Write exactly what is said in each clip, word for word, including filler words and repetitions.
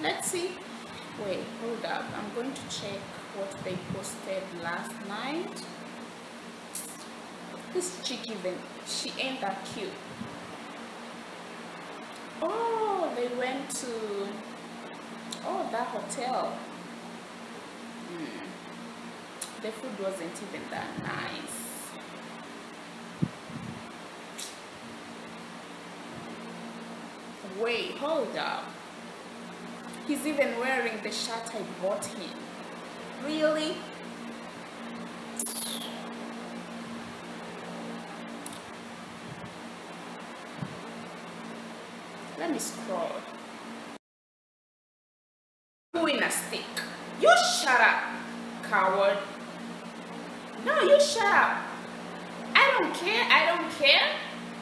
Let's see. Wait, hold up. I'm going to check what they posted last night. This chick even, she ain't that cute. Oh, they went to, oh, that hotel. Hmm. The food wasn't even that nice. Wait, hold up. He's even wearing the shirt I bought him. Really? Let me scroll. Who in a stick? You shut up, coward. No, you shut up. I don't care. I don't care.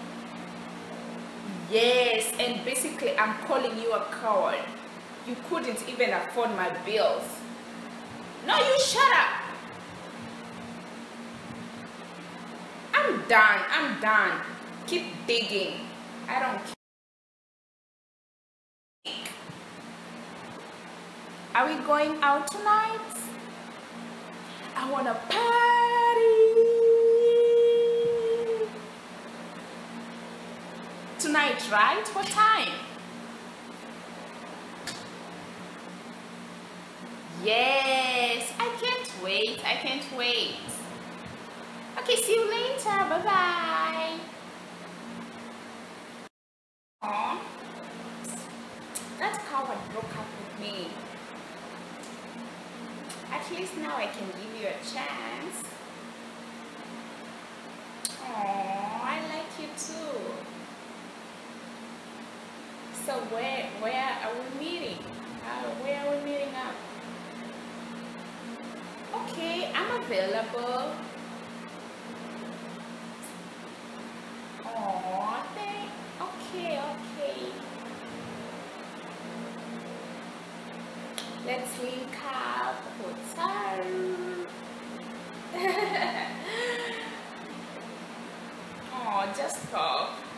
Yes, and basically I'm calling you a coward. You couldn't even afford my bills. No, you shut up. I'm done. I'm done. Keep digging. I don't care. Are we going out tonight? I wanna party. Tonight, right? What time? Yes, I can't wait. I can't wait. Okay, see you later. Bye bye. Aww, that coward broke up with me. At least now I can give you a chance. Aww, I like you too. So where where are we meeting? Uh, where are we meeting up? Okay, I'm available. Aww, thank. Okay, okay. Let's link up. Hotel. Oh, just stop.